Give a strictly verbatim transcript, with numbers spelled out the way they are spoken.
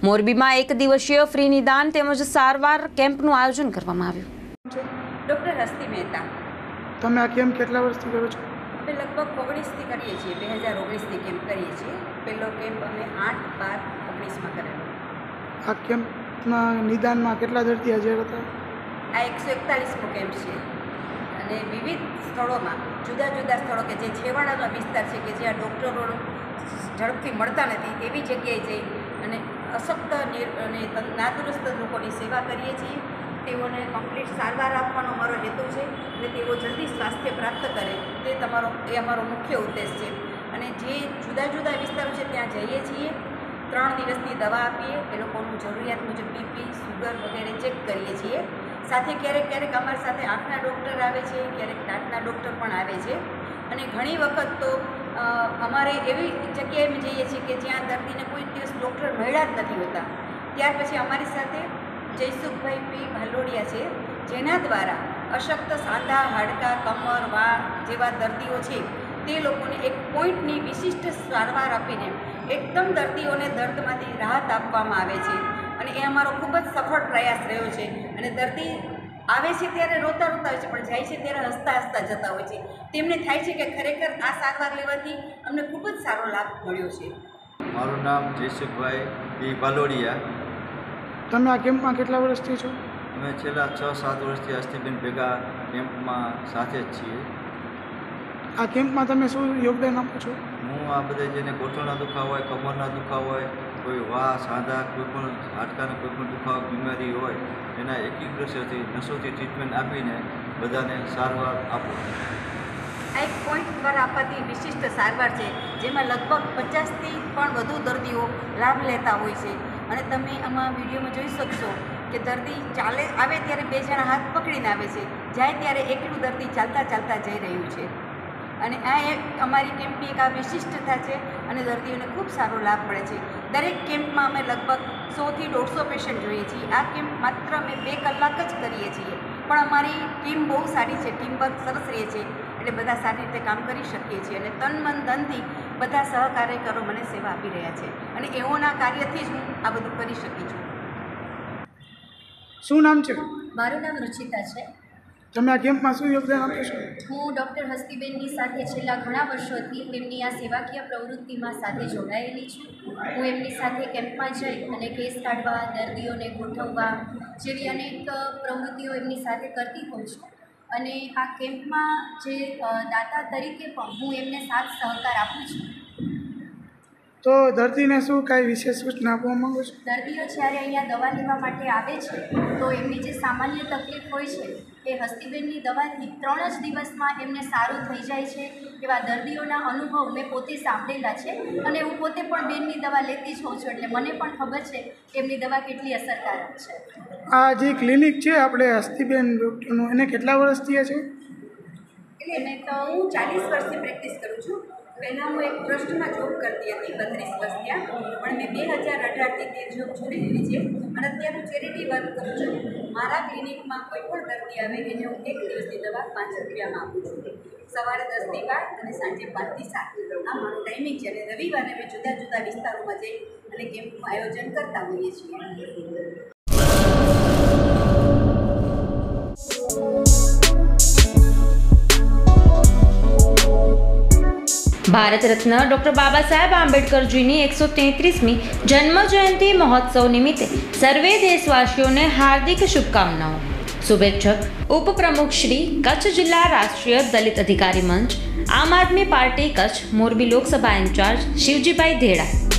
મોરબીમાં એક દિવસીય ફ્રી નિદાન તેમજ સારવાર કેમ્પનું આયોજન કરવામાં આવ્યું. ડૉક્ટર હસ્તી મહેતા. તમે આ કેમ્પ કેટલા વર્ષથી કરો છો? અમે લગભગ ઓગણીસથી કરીએ છીએ, બે હજાર ઓગણીસથી કેમ્પ કરીએ છીએ. પહેલો કેમ્પ અમે આઠ બાર ઓગણીસમાં કરેલો. આ કેમ્પના નિદાનમાં કેટલા દર્દી હાજર હતા? આ એકસો એકતાલીસમો કેમ્પ છે અને વિવિધ સ્થળોમાં જુદા જુદા સ્થળો કે જે છેવાડાનો વિસ્તાર છે કે જ્યાં ડૉક્ટરો ઝડપથી મળતા નથી એવી જગ્યાએ જઈ અને અશક્ત અને નાદુરસ્ત લોકોની સેવા કરીએ છીએ. તેઓને કમ્પ્લીટ સારવાર આપવાનો અમારો હેતુ છે અને તેઓ જલ્દી સ્વાસ્થ્ય પ્રાપ્ત કરે તે તમારો એ અમારો મુખ્ય ઉદ્દેશ છે. અને જે જુદા જુદા વિસ્તારો છે ત્યાં જઈએ છીએ, ત્રણ દિવસની દવા આપીએ, એ લોકોનું જરૂરિયાત મુજબ બીપી સુગર વગેરે ચેક કરીએ છીએ. સાથે ક્યારેક ક્યારેક અમારી સાથે આંખના ડૉક્ટર આવે છે, ક્યારેક દાંતના ડૉક્ટર પણ આવે છે. અને ઘણી વખત તો અમારે એવી જગ્યાએ જઈએ છીએ કે જ્યાં દર્દીને કોઈ દિવસ ડૉક્ટર મળ્યા જ નથી હોતા. ત્યાર પછી અમારી સાથે જયસુખભાઈ પી ભાલોડિયા છે, જેના દ્વારા અશક્ત સાંધા હાડકા કમર વાળ જેવા દર્દીઓ છે તે લોકોને એક પોઈન્ટની વિશિષ્ટ સારવાર આપીને એકદમ દર્દીઓને દર્દમાંથી રાહત આપવામાં આવે છે. અને એ અમારો ખૂબ જ સફળ પ્રયાસ રહ્યો છે. અને દર્દી આવે છે ત્યારે રોતા રોતા હોય છે, પણ જાય છે ત્યારે હસતા હસતા જતા હોય છે. તેમને થાય છે કે ખરેખર આ સારવાર લેવાથી અમને ખૂબ જ સારો લાભ મળ્યો છે. મારું નામ જયસુખભાઈ પી ભાલોડિયા. તમે આ કેમ્પમાં કેટલા વર્ષથી છો? અમે છેલ્લા છ સાત વર્ષથી હસ્તીબેન ભેગા કેમ્પમાં સાથે જ છીએ. આ કેમ્પમાં તમે શું યોગદાન આપો છો? હું આ બધા જેને ગોઠણના દુખાવા હોય, કમરના દુખાવા હોય, કોઈ વા સાંધા કોઈ પણ હાડકાનો કોઈ પણ દુખાવા બીમારી હોય એના એક્યુપ્રેશરથી નસોથી ટ્રીટમેન્ટ આપીને બધાને સારવાર આપો. આ એક પોઈન્ટ પર આપવાથી વિશિષ્ટ સારવાર છે જેમાં લગભગ પચાસથી પણ વધુ દર્દીઓ લાભ લેતા હોય છે. અને તમે આમાં વિડીયોમાં જોઈ શકશો કે દર્દી ચાલે આવે ત્યારે બે જણા હાથ પકડીને આવે છે, જાય ત્યારે એકલું દર્દી ચાલતા ચાલતા જઈ રહ્યું છે. અને આ એક અમારી કેમ્પની એક આ વિશિષ્ટતા છે અને દર્દીઓને ખૂબ સારો લાભ મળે છે. દરેક કેમ્પમાં અમે લગભગ સોથી દોઢસો પેશન્ટ જોઈએ છીએ. આ કેમ્પ માત્ર અમે બે કલાક જ કરીએ છીએ, પણ અમારી ટીમ બહુ સારી છે, ટીમ વર્ક સરસ રહે છે, એટલે બધા સારી રીતે કામ કરી શકીએ છીએ. અને તન મન ધનથી બધા સહકાર્યકરો મને સેવા આપી રહ્યા છે અને એઓના કાર્યથી જ હું આ બધું કરી શકી છું. શું નામ છે? મારું નામ રૂચિતા છે. તમે આ કેમ્પમાં શું યોગદાન આપો છો? હું ડૉક્ટર હસ્તીબેનની સાથે છેલ્લા ઘણા વર્ષોથી એમની આ સેવાકીય પ્રવૃત્તિમાં સાથે જોડાયેલી છું. હું એમની સાથે કેમ્પમાં જઈ અને કેસ કાઢવા, દર્દીઓને ગોઠવવા જેવી અનેક પ્રવૃત્તિઓ એમની સાથે કરતી હોઉં છું. અને આ કેમ્પમાં જે દાતા તરીકે પણ હું એમને સાથ સહકાર આપું છું. તો દર્દીને શું કાંઈ વિશેષ સૂચના આપવા માગો છો? દર્દીઓ જ્યારે અહીંયા દવા લેવા માટે આવે છે તો એમની જે સામાન્ય તકલીફ હોય છે એ હસ્તીબેનની દવાથી ત્રણ જ દિવસમાં એમને સારું થઈ જાય છે. એવા દર્દીઓના અનુભવ મેં પોતે સાંભળેલા છે અને હું પોતે પણ બેનની દવા લેતી જ હોઉં છું, એટલે મને પણ ખબર છે એમની દવા કેટલી અસરકારક છે. આ જે ક્લિનિક છે આપણે હસ્તીબેન ડૉક્ટરનું, એને કેટલા વર્ષ થયા છે? એટલે એને તો હું ચાલીસ વર્ષથી પ્રેક્ટિસ કરું છું. પહેલાં હું એક ટ્રસ્ટમાં જોબ કરતી હતી બત્રીસ વર્ષ ત્યાં, પણ મેં બે હજાર અઢારથી તે જોબ છોડી દીધી છે અને અત્યારે હું ચેરિટી વર્ક કરું છું. મારા ક્લિનિકમાં કોઈ પણ દર્દી આવે એને હું એક દિવસની દવા પાંચ રૂપિયામાં આપું છું. સવારે દસથી બાર અને સાંજે પાંચથી સાત આ મારું ટાઈમિંગ છે. અને રવિવારે અમે જુદા જુદા વિસ્તારોમાં જઈ અને કેમ્પનું આયોજન કરતા હોઈએ છીએ. ભારત રત્ન ડૉક્ટર બાબા સાહેબ આંબેડકરજીની એકસો તેત્રીસમી જન્મ જયંતિ મહોત્સવ નિમિત્તે સર્વે દેશવાસીઓને હાર્દિક શુભકામનાઓ. શુભેચ્છક ઉપપ્રમુખ શ્રી, કચ્છ જિલ્લા રાષ્ટ્રીય દલિત અધિકારી મંચ, આમ આદમી પાર્ટી કચ્છ, મોરબી લોકસભા ઇન્ચાર્જ શિવજીભાઈ ધેડા.